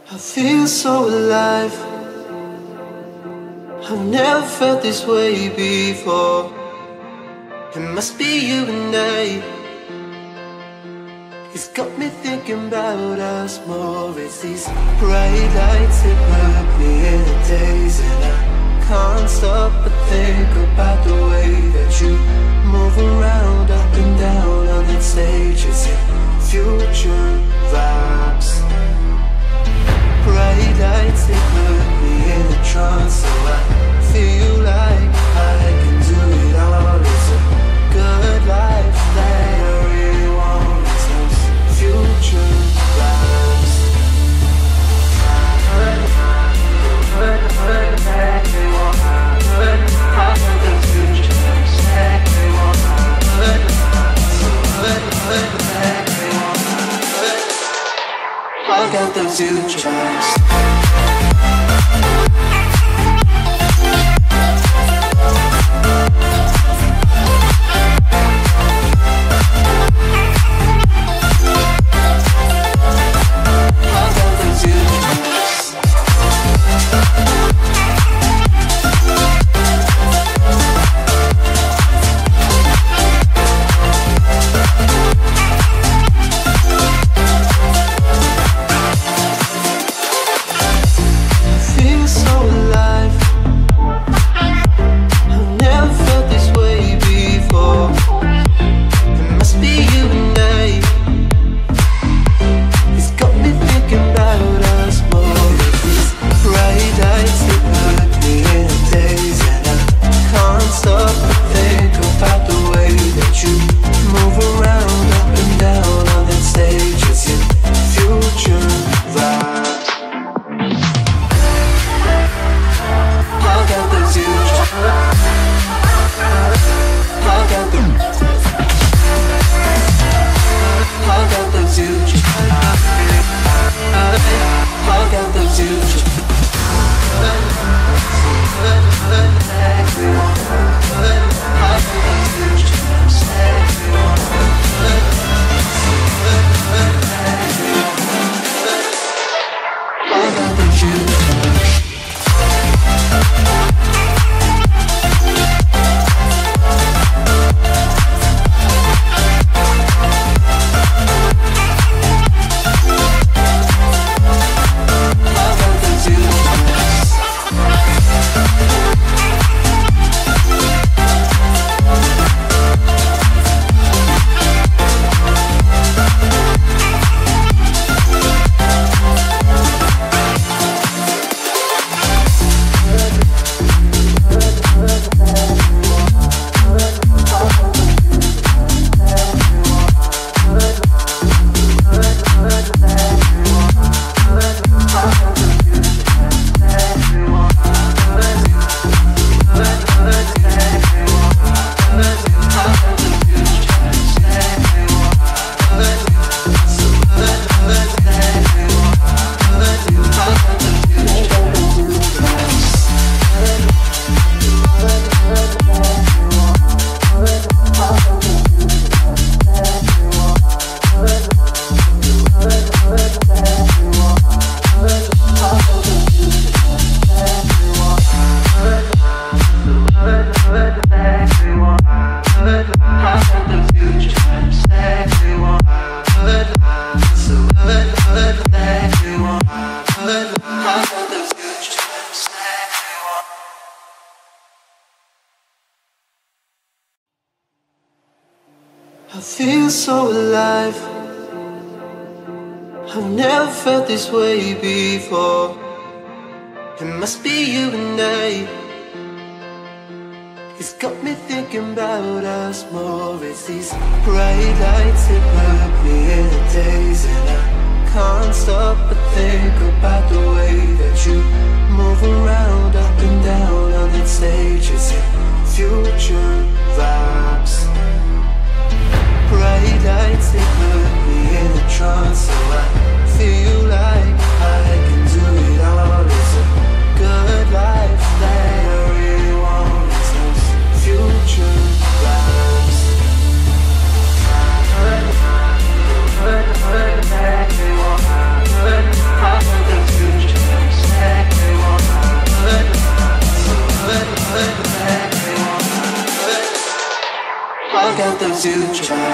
I feel so alive. I've never felt this way before. It must be you and I. It's got me thinking about us more. It's these bright lights that put me in a daze, and I can't stop but think about the way that you move around, up and down on that stage. It's your future vibes. Bright lights that put me in a trance, so I feel like I can do it all. It's a good life that I really want. It's those future vibes. I got those future vibes. I feel so alive. I've never felt this way before. It must be you and I. It's got me thinking about us more. It's these bright lights that put me in a daze, and I can't stop but think about the way that you move around, up and down on that stage. It's your future vibes. Bright lights that put me in a trance, so I feel like I can do it all. It's a good life that I really want. It's those future vibes. I got the future. to try.